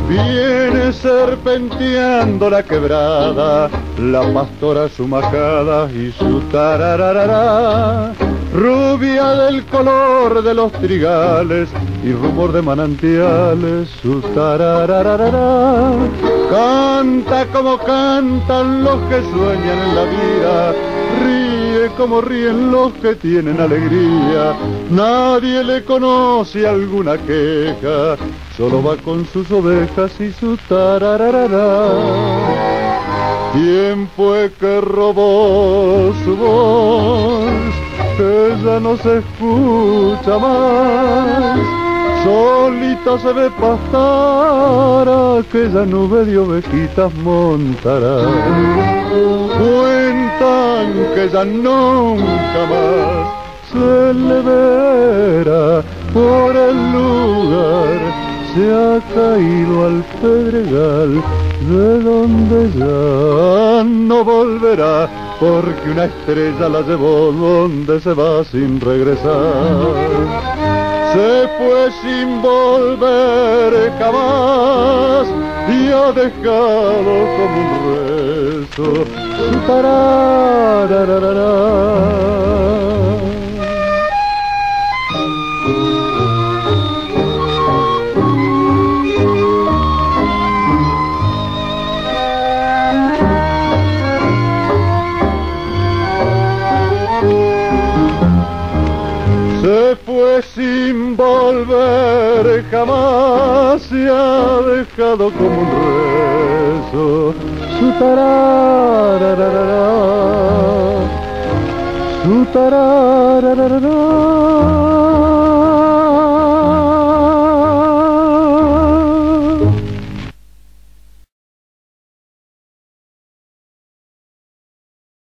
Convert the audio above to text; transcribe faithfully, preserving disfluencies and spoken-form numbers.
Viene serpenteando la quebrada, la pastora su majada y su tarararará. Rubia del color de los trigales y rumor de manantiales, su tararararará. Canta como cantan los que sueñan en la vida, ríe como ríen los que tienen alegría. Nadie le conoce alguna queja, solo va con sus ovejas y su tarararará. Tiempo es que robó su voz, que ya no se escucha más. Solita se ve pastar aquella nube de ovejitas montará. Cuentan que ya nunca más se le verá por el lugar, se ha caído al pedregal, de donde ya no volverá, porque una estrella la llevó donde se va sin regresar. Se fue sin volver jamás y ha dejado como un rezo su tararararará. Se fue sin volver jamás, se ha dejado como un rezo su tararararará, su tararararará.